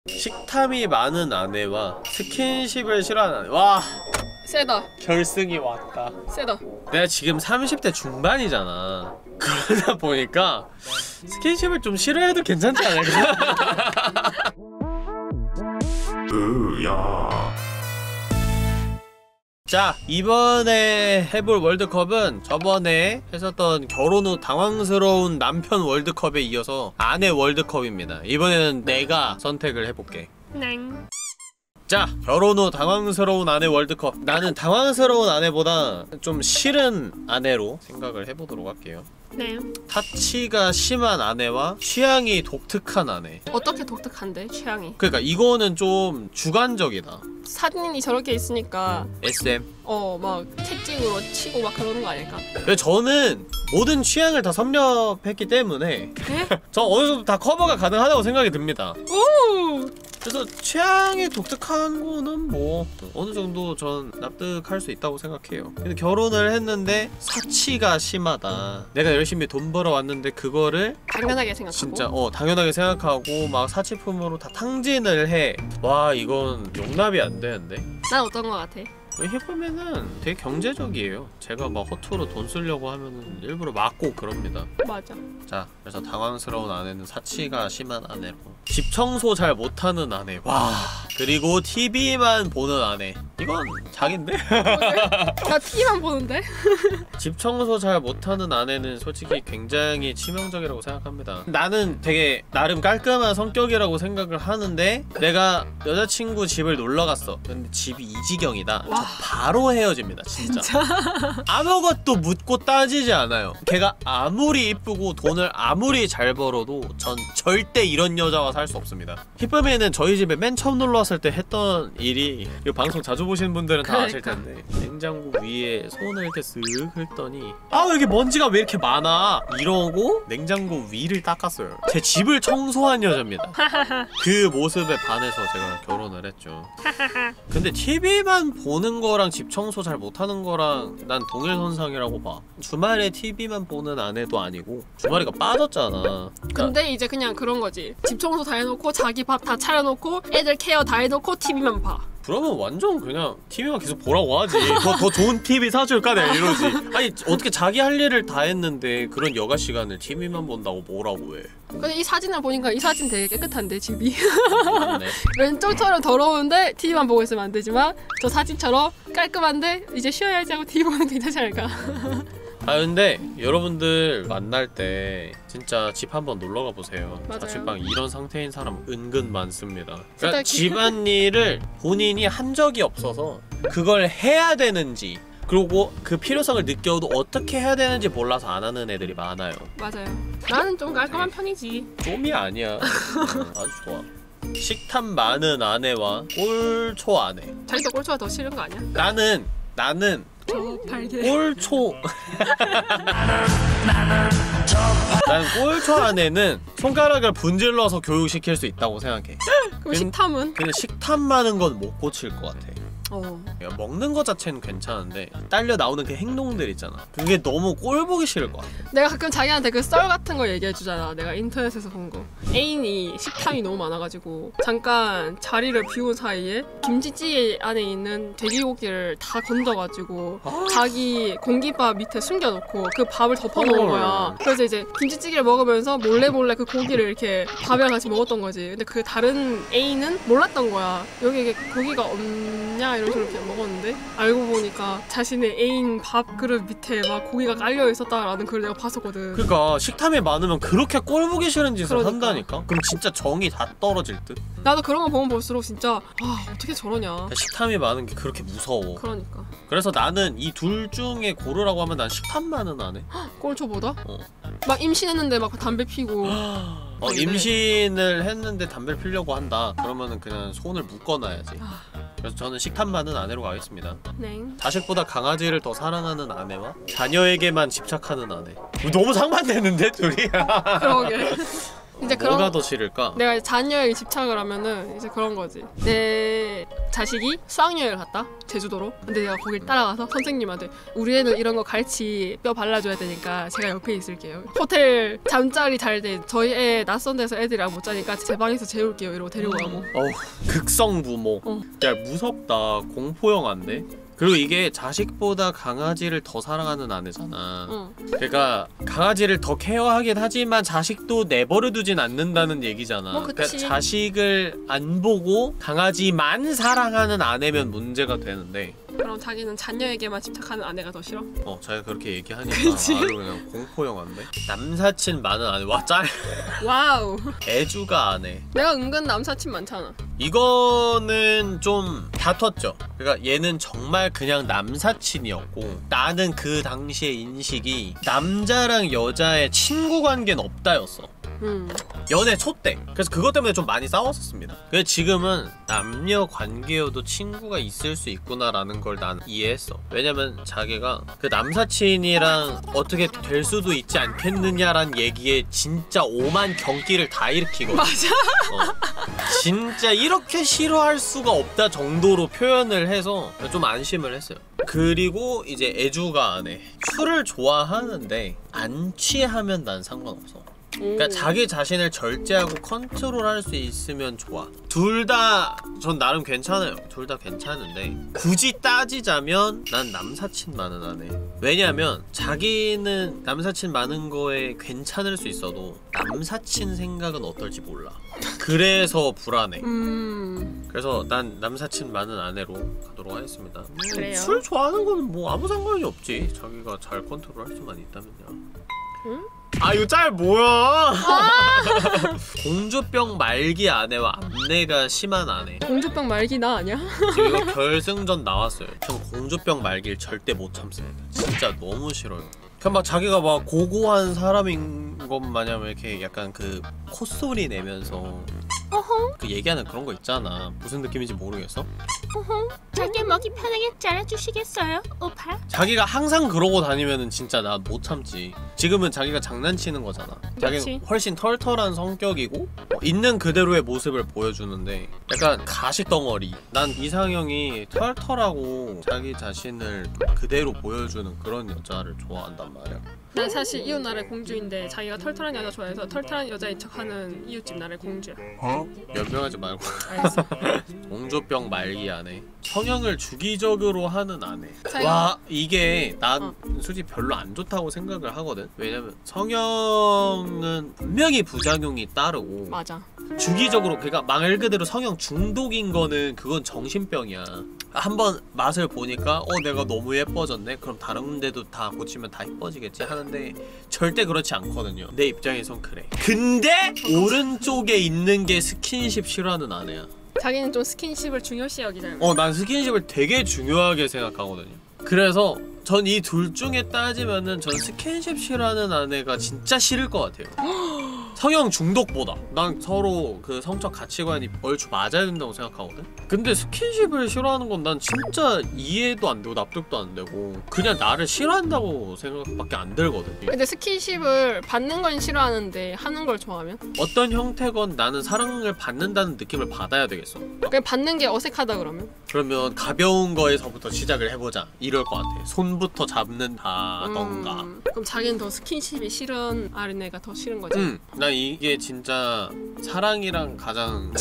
식탐이 많은 아내와 스킨십을 싫어하는 아내. 와, 세다. 결승이 왔다. 세다. 내가 지금 30대 중반이잖아. 그러다 보니까 스킨십을 좀 싫어해도 괜찮지 않을까? 자, 이번에 해볼 월드컵은 저번에 했었던 결혼 후 당황스러운 남편 월드컵에 이어서 아내 월드컵입니다. 이번에는 내가 선택을 해볼게. 넹. 자, 결혼 후 당황스러운 아내 월드컵. 나는 당황스러운 아내보다 좀 싫은 아내로 생각을 해보도록 할게요. 네. 타치가 심한 아내와 취향이 독특한 아내. 어떻게 독특한데 취향이? 그러니까 이거는 좀 주관적이다. 사진이 저렇게 있으니까 SM. 막 채찍으로 치고 막 그러는 거 아닐까? 근데 저는 모든 취향을 다 섭렵했기 때문에 저 어느 정도 다 커버가 가능하다고 생각이 듭니다. 오! 그래서 취향이 독특한 거는 뭐 어느 정도 전 납득할 수 있다고 생각해요. 근데 결혼을 했는데 사치가 심하다. 내가 열심히 돈 벌어왔는데 그거를 당연하게 생각하고 진짜 당연하게 생각하고 막 사치품으로 다 탕진을 해. 와, 이건 용납이 안 되는데. 난 어떤 거 같아? 해보면은 되게 경제적이에요. 제가 막 허투루 돈 쓰려고 하면은 일부러 막고 그럽니다. 맞아. 자, 그래서 당황스러운 아내는 사치가 심한 아내로, 집 청소 잘 못하는 아내. 와, 그리고 TV만 보는 아내. 이건 자기인데? 나 TV만 보는데? 집 청소 잘 못하는 아내는 솔직히 굉장히 치명적이라고 생각합니다. 나는 되게 나름 깔끔한 성격이라고 생각을 하는데 내가 여자친구 집을 놀러갔어. 근데 집이 이 지경이다. 저 바로 헤어집니다. 진짜. 아무것도 묻고 따지지 않아요. 걔가 아무리 이쁘고 돈을 아무리 잘 벌어도 전 절대 이런 여자와 살 수 없습니다. 히쁨이는 저희 집에 맨 처음 놀러왔을 때 했던 일이, 이 방송 자주 보시는 분들은 다 아실 텐데, 냉장고 위에 손을 이렇게 쓱 긁더니 아, 여기 먼지가 왜 이렇게 많아? 이러고 냉장고 위를 닦았어요. 제 집을 청소한 여자입니다. 그 모습에 반해서 제가 결혼을 했죠. 근데 TV만 보는 거랑 집 청소 잘 못하는 거랑 난 동일선상이라고 봐. 주말에 TV만 보는 아내도 아니고 주말이가 빠졌잖아. 근데 이제 그냥 그런 거지. 집 청소 다 해놓고 자기 밥 다 차려놓고 애들 케어 다 해놓고 TV만 봐. 그러면 완전 그냥 TV만 계속 보라고 하지. 더 좋은 TV 사줄까 내가 이러지. 아니, 어떻게 자기 할 일을 다 했는데 그런 여가 시간을 TV만 본다고 뭐라고 해. 근데 이 사진을 보니까 이 사진 되게 깨끗한데 집이. 맞네. 왼쪽처럼 더러운데 TV만 보고 있으면 안 되지만 저 사진처럼 깔끔한데 이제 쉬어야지 하고 TV 보는 게 괜찮지 않을까? 아, 근데 여러분들 만날 때 진짜 집 한번 놀러가 보세요. 맞아요. 자취방 이런 상태인 사람 은근 많습니다. 그러니까 집안일을 본인이 한 적이 없어서 그걸 해야 되는지, 그리고 그 필요성을 느껴도 어떻게 해야 되는지 몰라서 안 하는 애들이 많아요. 맞아요. 나는 좀 깔끔한 편이지. 좀이 아니야. 아주 좋아. 식탐 많은 아내와 꼴초 아내. 자기도 꼴초가 더 싫은 거 아니야? 나는 저 발개. 꼴초. 난 꼴초 아내는 손가락을 분질러서 교육시킬 수 있다고 생각해. 그럼 식탐은? 근데 식탐 많은 건 못 고칠 것 같아. 먹는 거 자체는 괜찮은데 딸려 나오는 그 행동들 있잖아. 그게 너무 꼴 보기 싫을 것 같아. 내가 가끔 자기한테 그 썰 같은 거 얘기해주잖아. 내가 인터넷에서 본 거. 애인이 식탐이 너무 많아가지고 잠깐 자리를 비운 사이에 김치찌개 안에 있는 돼지고기를 다 건져가지고 자기 공깃밥 밑에 숨겨놓고 그 밥을 덮어놓은 거야. 그래서 이제 김치찌개를 먹으면서 몰래 그 고기를 이렇게 밥이랑 같이 먹었던 거지. 근데 그 다른 애인은 몰랐던 거야. 여기 고기가 없냐 이런 식으로 이렇게 먹었는데 알고 보니까 자신의 애인 밥 그릇 밑에 막 고기가 깔려 있었다라는 걸 내가 봤었거든. 그러니까 식탐이 많으면 그렇게 꼴 보기 싫은 짓을 그러니까. 한다니까? 그럼 진짜 정이 다 떨어질 듯? 나도 그런 거 보면 볼수록 진짜 어떻게 저러냐. 식탐이 많은 게 그렇게 무서워. 그러니까 그래서 나는 이 둘 중에 고르라고 하면 난 식탐 많은 아내. 꼴초보다? 막 임신했는데 막 담배 피고 임신을 했는데 담배를 피려고 한다. 그러면은 그냥 손을 묶어놔야지. 그래서 저는 식탐 많은 아내로 가겠습니다. 네. 자식보다 강아지를 더 사랑하는 아내와 자녀에게만 집착하는 아내. 너무 상반되는데 둘이? 그러게. 이제 뭐가 더 싫을까? 내가 자녀에게 집착을 하면은 이제 그런 거지. 내 자식이 수학여행을 갔다 제주도로. 근데 내가 거길 따라가서 선생님한테 우리 애는 이런 거 갈치 뼈 발라줘야 되니까 제가 옆에 있을게요. 호텔 잠자리 잘 때 저희 애 낯선 데서 애들이랑 못 자니까 제 방에서 재울게요 이러고 데리고 가고. 극성 부모. 야 무섭다. 공포 영화인데. 그리고 이게 자식보다 강아지를 더 사랑하는 아내잖아. 그러니까 강아지를 더 케어하긴 하지만 자식도 내버려두진 않는다는 얘기잖아. 그러니까 자식을 안 보고 강아지만 사랑하는 아내면 문제가 되는데 그럼 자기는 자녀에게만 집착하는 아내가 더 싫어? 자기가 그렇게 얘기하니까 그치? 아주 그냥 공포 영화인데? 남사친 많은 아내. 와 짤. 와우. 애주가 아내. 내가 은근 남사친 많잖아. 이거는 좀 다퉜죠. 그러니까 얘는 정말 그냥 남사친이었고 나는 그 당시의 인식이 남자랑 여자의 친구 관계는 없다였어. 연애 초 때. 그래서 그것 때문에 좀 많이 싸웠었습니다. 그래서 지금은 남녀 관계여도 친구가 있을 수 있구나라는 걸 난 이해했어. 왜냐면 자기가 그 남사친이랑 어떻게 될 수도 있지 않겠느냐란 얘기에 진짜 오만 경기를 다 일으키거든. 맞아. 진짜 이렇게 싫어할 수가 없다 정도로 표현을 해서 좀 안심을 했어요. 그리고 이제 애주가 아내. 술을 좋아하는데 안 취하면 난 상관없어. 그러니까 자기 자신을 절제하고 컨트롤할 수 있으면 좋아. 둘 다 전 나름 괜찮아요. 둘 다 괜찮은데 굳이 따지자면 난 남사친 많은 아내. 왜냐면 자기는 남사친 많은 거에 괜찮을 수 있어도 남사친 생각은 어떨지 몰라. 그래서 불안해. 그래서 난 남사친 많은 아내로 가도록 하겠습니다. 그래요? 술 좋아하는 건 뭐 아무 상관이 없지. 자기가 잘 컨트롤할 수만 있다면요. 응? 아 이거 짤 뭐야? 공주병 말기 아내와 암내가 심한 아내. 공주병 말기 나 아니야? 지금 이거 결승전 나왔어요. 전 공주병 말기를 절대 못 참습니다. 진짜 너무 싫어요. 그냥 막 자기가 막 고고한 사람인 것 마냥 이렇게 약간 그 콧소리 내면서 그 얘기하는 그런 거 있잖아. 무슨 느낌인지 모르겠어? 자기 먹이 편하게 잘라주시겠어요, 오빠? 자기가 항상 그러고 다니면은 진짜 나 못 참지. 지금은 자기가 장난치는 거잖아. 자기는 훨씬 털털한 성격이고 있는 그대로의 모습을 보여주는데 약간 가식덩어리. 난 이상형이 털털하고 자기 자신을 그대로 보여주는 그런 여자를 좋아한단 말이야. 난 사실 이웃 나라의 공주인데 자기가 털털한 여자 좋아해서 털털한 여자인 척하는 이웃집 나라의 공주야. 연명하지 말고. 알겠어. 공주병 말기 아내. 성형을 주기적으로 하는 아내. 자기가- 와 이게 난 솔직히 별로 안 좋다고 생각을 하거든. 왜냐면 성형은 분명히 부작용이 따르고 맞아. 주기적으로 그러니까 말 그대로 성형 중독인 거는 그건 정신병이야. 한번 맛을 보니까 내가 너무 예뻐졌네? 그럼 다른 데도 다 고치면 다 예뻐지겠지 하는데 절대 그렇지 않거든요. 내 입장에선 그래. 근데 오른쪽에 있는 게 스킨십 싫어하는 아내야. 자기는 좀 스킨십을 중요시 여기잖아. 난 스킨십을 되게 중요하게 생각하거든요. 그래서 전 이 둘 중에 따지면은 전 스킨십 싫어하는 아내가 진짜 싫을 것 같아요. 성형 중독보다 난 서로 그 성적 가치관이 얼추 맞아야 된다고 생각하거든. 근데 스킨십을 싫어하는 건 난 진짜 이해도 안 되고 납득도 안 되고 그냥 나를 싫어한다고 생각밖에 안 들거든. 근데 스킨십을 받는 건 싫어하는데 하는 걸 좋아하면? 어떤 형태건 나는 사랑을 받는다는 느낌을 받아야 되겠어. 그냥 받는 게 어색하다 그러면? 그러면 가벼운 거에서부터 시작을 해보자 이럴 것 같아. 손부터 잡는다던가. 그럼 자기는 더 스킨십이 싫은 아내가 더 싫은 거지? 난 이게 진짜 사랑이랑 가장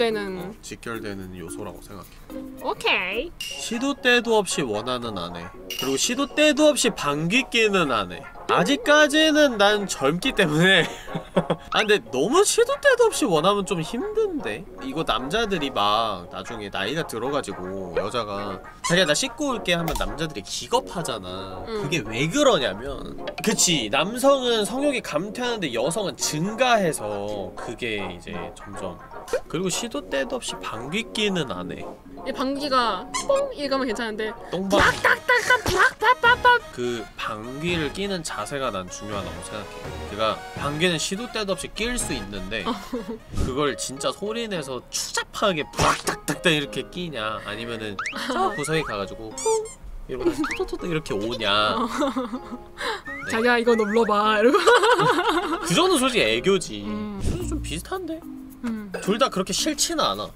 직결되는 요소라고 생각해. 오케이. 시도 때도 없이 원하는 아내, 그리고 시도 때도 없이 방귀 뀌는 아내. 아직까지는 난 젊기 때문에 근데 너무 시도 때도 없이 원하면 좀 힘든데? 이거 남자들이 막 나중에 나이가 들어가지고 여자가 자기야 나 씻고 올게 하면 남자들이 기겁하잖아. 그게 왜 그러냐면 그치, 남성은 성욕이 감퇴하는데 여성은 증가해서 그게 이제 점점. 그리고 시도 때도 없이 방귀 뀌는 아내. 이 방귀가 뽕 이거면 괜찮은데 똥방 부락부락부락부락 그 방귀를 끼는 자세가 난 중요하다고 생각해. 그러니까 방귀는 시도 때도 없이 낄 수 있는데 그걸 진짜 소리내서 추잡하게 부락딱딱딱 이렇게 끼냐 아니면은 저 구석에 가가지고 쿵 이러고 토토토토 이렇게 오냐. 네. 자기야 이거 눌러봐 이러고. 그 정도 솔직히 애교지. 좀 비슷한데? 둘 다 그렇게 싫지는 않아.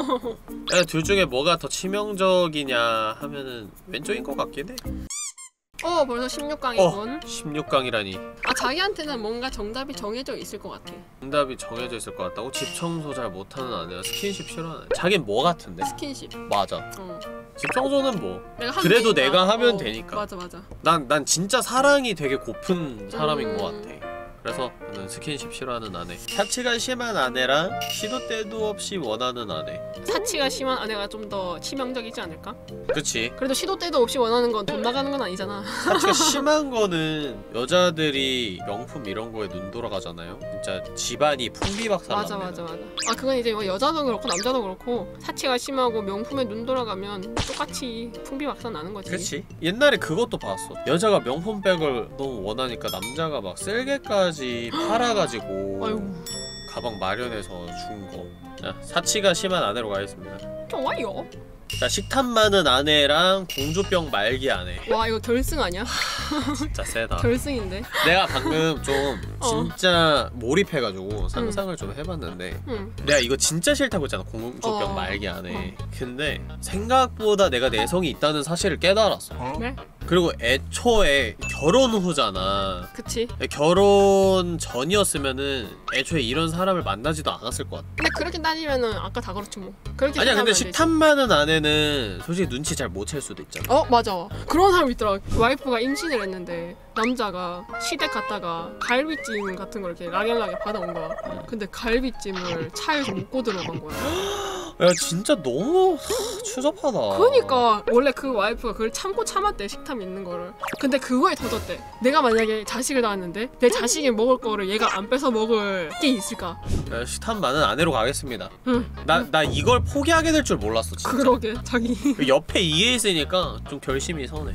둘 중에 뭐가 더 치명적이냐 하면은 왼쪽인 것 같긴 해. 벌써 16강이군. 16강이라니. 아, 자기한테는 뭔가 정답이 정해져 있을 것 같아. 정답이 정해져 있을 것 같다고? 집 청소 잘 못하는 아내와 스킨십 싫어하는. 자긴 뭐 같은데? 스킨십. 맞아. 집 청소는 뭐 내가 하면 그래도 되니까. 내가 하면 되니까. 맞아. 난 진짜 사랑이 되게 고픈 사람인 것 같아. 그래서 저는 스킨십 싫어하는 아내. 사치가 심한 아내랑 시도 때도 없이 원하는 아내. 사치가 심한 아내가 좀 더 치명적이지 않을까? 그치. 그래도 시도 때도 없이 원하는 건 돈 나가는 건 아니잖아. 사치가 심한 거는 여자들이 명품 이런 거에 눈 돌아가잖아요. 진짜 집안이 풍비박산납니다. 맞아. 아, 그건 이제 뭐 여자도 그렇고 남자도 그렇고 사치가 심하고 명품에 눈 돌아가면 똑같이 풍비박산 나는 거지. 그치. 옛날에 그것도 봤어. 여자가 명품백을 너무 원하니까 남자가 막 쓸개까지 팔아가지고 아이고. 가방 마련해서 준 거. 자, 사치가 심한 아내로 가겠습니다. 좋아요. 자, 식탐 많은 아내랑 공주병 말기 아내. 와, 이거 결승 아니야? 진짜 세다. 결승인데. 내가 방금 좀 진짜 몰입해가지고 상상을 좀 해봤는데 내가 이거 진짜 싫다고 했잖아. 공주병 말기 아내. 근데 생각보다 내가 내성이 있다는 사실을 깨달았어. 네? 그리고 애초에 결혼 후잖아. 그치. 결혼 전이었으면은 애초에 이런 사람을 만나지도 않았을 것 같아. 근데 그렇게 따지면은 아까 다 그렇지 뭐. 그렇게 아니야, 근데 생각하면 식탐 많은 아내는 솔직히 눈치 잘 못 챌 수도 있잖아. 맞아. 그런 사람 있더라. 와이프가 임신을 했는데 남자가 시댁 갔다가 갈비찜 같은 걸 이렇게 락연락에 받아온 거야. 근데 갈비찜을 차에서 먹고 들어간 거야. 야, 진짜 너무 추접하다. 그러니까 원래 그 와이프가 그걸 참았대, 식탐 있는 거를. 근데 그거에 터졌대. 내가 만약에 자식을 낳았는데 내 자식이 먹을 거를 얘가 안 뺏어 먹을 게 있을까? 야, 식탐 많은 아내로 가겠습니다. 나 이걸 포기하게 될 줄 몰랐어, 진짜. 그러게, 자기. 옆에 이해 있으니까 좀 결심이 서네.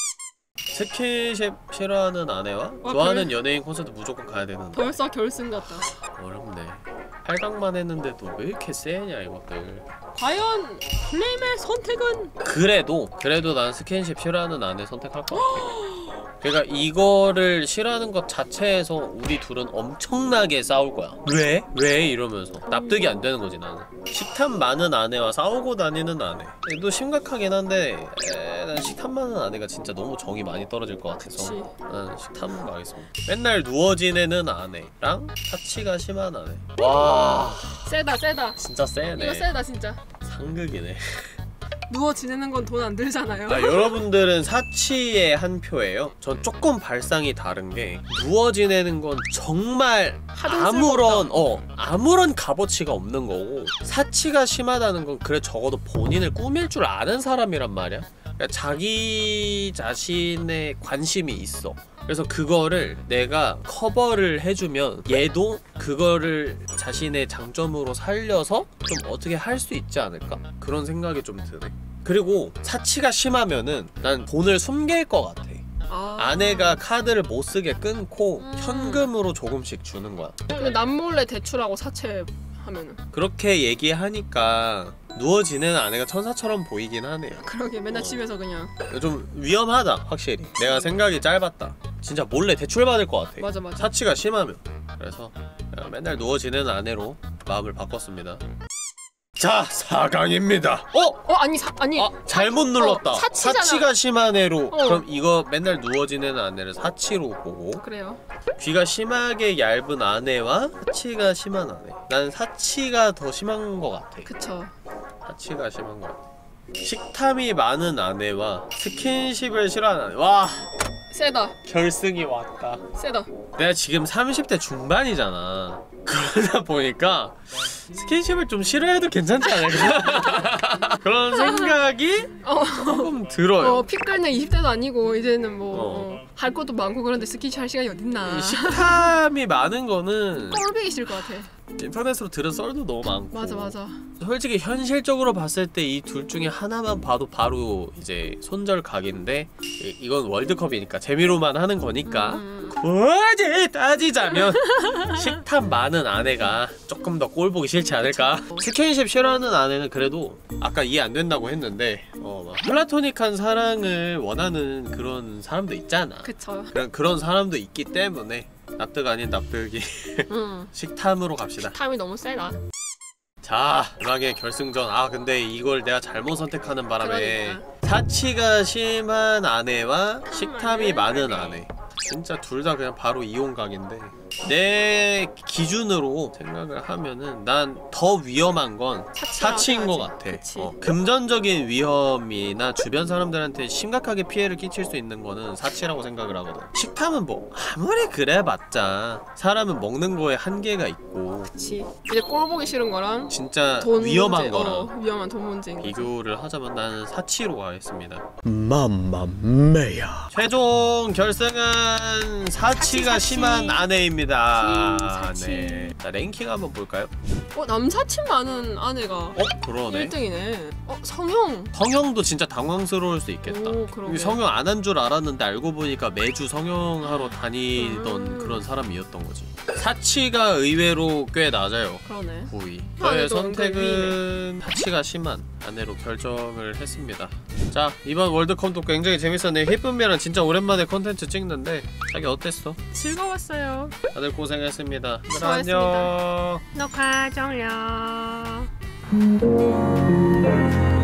스킨십 싫어하는 아내와 좋아하는 연예인 콘서트 무조건 가야 되는데. 벌써 결승 같다. 어렵네. 8강만 했는데도 왜 이렇게 세냐 이것들. 과연 플레임의 선택은? 그래도 난 스킨십 싫어하는 아내 선택할 것 같아. 그러니까 이거를 싫어하는 것 자체에서 우리 둘은 엄청나게 싸울 거야. 왜? 왜? 이러면서 납득이 안 되는 거지 나는. 식탐 많은 아내와 싸우고 다니는 아내. 얘도 심각하긴 한데 난 식탐 많은 아내가 진짜 너무 정이 많이 떨어질 것 같아서 난 식탐으로 가겠습니다. 맨날 누워 지내는 아내랑 사치가 심한 아내. 와, 세다. 진짜 세네. 이거 세다 진짜. 상극이네. 누워 지내는 건 돈 안 들잖아요. 자, 여러분들은 사치의 한 표예요. 전 조금 발상이 다른 게 누워 지내는 건 정말 아무런 값어치가 없는 거고, 사치가 심하다는 건 그래 적어도 본인을 꾸밀 줄 아는 사람이란 말이야. 그러니까 자기 자신의 관심이 있어. 그래서 그거를 내가 커버를 해주면 얘도 그거를 자신의 장점으로 살려서 좀 어떻게 할 수 있지 않을까? 그런 생각이 좀 드네. 그리고 사치가 심하면은 난 돈을 숨길 것 같아. 아내가 카드를 못 쓰게 끊고 현금으로 조금씩 주는 거야. 근데 남몰래 대출하고 사채하면은 그렇게 얘기하니까 누워 지내는 아내가 천사처럼 보이긴 하네요. 그러게 맨날 집에서 그냥. 좀 위험하다 확실히. 내가 생각이 짧았다. 진짜 몰래 대출 받을 것 같아. 맞아. 사치가 심하면. 그래서 맨날 누워 지내는 아내로 마음을 바꿨습니다. 자, 4강입니다. 아니. 잘못 눌렀다. 사치잖아. 사치가 심한 애로. 그럼 이거 맨날 누워 지내는 아내를 사치로 보고. 그래요. 귀가 심하게 얇은 아내와 사치가 심한 아내. 난 사치가 더 심한 것 같아. 그쵸. 사치가 심한 것 같아. 식탐이 많은 아내와 스킨십을 싫어하는 아내. 와, 세다. 결승이 왔다. 세다. 내가 지금 30대 중반이잖아. 그러다 보니까 스킨십을 좀 싫어해도 괜찮지 않을까? 그런 생각이 조금 들어요. 피 끓는 20대도 아니고 이제는 할 것도 많고 그런데 스킨십 할 시간이 어딨나. 식탐이 많은 거는 꼴보기 싫을 것 같아. 인터넷으로 들은 썰도 너무 많고. 맞아. 솔직히 현실적으로 봤을 때 이 둘 중에 하나만 봐도 바로 이제 손절각인데 이건 월드컵이니까 재미로만 하는 거니까 뭐지 따지자면 식탐 많은 아내가 조금 더 꼴 보기 싫지 않을까? 스킨십 싫어하는 아내는 그래도 아까 이해 안 된다고 했는데 막 플라토닉한 사랑을 원하는 그런 사람도 있잖아. 그쵸. 그런 사람도 있기 때문에 납득 아닌 납득이 식탐으로 갑시다. 탐이 너무 세다. 자, 음악의 결승전. 아 근데 이걸 내가 잘못 선택하는 바람에 그러니까. 사치가 심한 아내와 식탐이 많은 아내, 진짜 둘 다 그냥 바로 이용각인데, 내 기준으로 생각을 하면은 난 더 위험한 건 사치인 것 같아. 금전적인 위험이나 주변 사람들한테 심각하게 피해를 끼칠 수 있는 거는 사치라고 생각을 하거든. 식탐은 뭐 아무리 그래봤자 사람은 먹는 거에 한계가 있고, 그치. 이제 꼴 보기 싫은 거랑 진짜 돈 위험한 문제, 거랑 위험한 돈 문제인 거지. 비교를 하자면 나는 사치로 가겠습니다. 맘마메야. 최종 결승은 사치가 사치. 심한 아내입니다. 사치. 네. 자, 랭킹 한번 볼까요? 남사친 많은 아내가 그러네. 1등이네. 성형. 성형도 진짜 당황스러울 수 있겠다. 오, 그러게. 이게 성형 안 한 줄 알았는데 알고 보니까 매주 성형하러 다니던 그런 사람이었던 거지. 사치가 의외로 꽤 낮아요. 그러네. 9위. 아내도 저의 선택은 사치가 심한 아내로 결정을 했습니다. 자, 이번 월드컵도 굉장히 재밌었네. 희쁨이랑 진짜 오랜만에 컨텐츠 찍는데 자기 어땠어? 즐거웠어요. 다들 고생했습니다. 수고하셨습니다. 안녕. 녹화 종료.